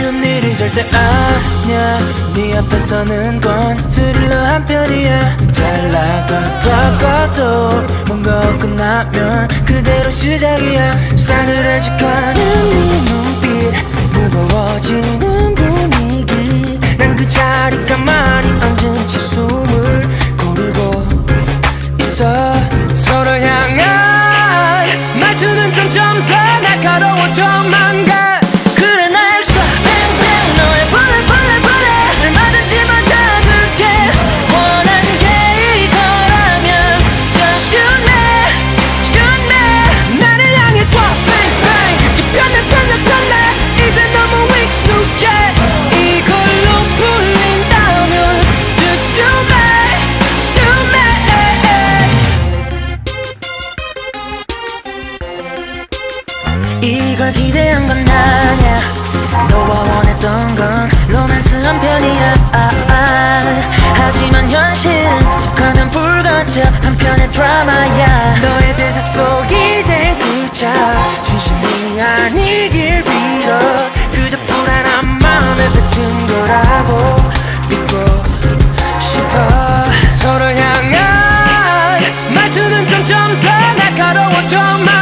쉬운 일이 절대 아니야. 네 앞에서는 건 스릴러 한 편이야. 잘 나가다가도 뭔가 끝나면 그대로 시작이야. 싸늘해지가는 네 눈빛, 무거워지는 분위기. 난 그 자리 가만히 앉은 채 숨을 고르고 있어. 서로 향한 말투는 점점 더 날카로워져만 가. 그래 날 쏴 뱅뱅 너의 bullet 얼마든지 맞아줄게. 원한 게 이거라면 just shoot me 나를 향해 쏴 뱅뱅. 그렇게 편해 이제 너무 익숙해. 이걸로 풀린다면 just shoot me 이걸 기대한 건 아냐. 너와 원했던 건 로맨스한 편이야. 하지만 현실은 툭하면 불거져 한편의 드라마야. 너의 대사 속 이젠 그저 진심이 아니길 빌어. 그저 불안한 마음에 뱉은 거라고 믿고 싶어. 서로 향한 말투는 점점 더 날카로워져.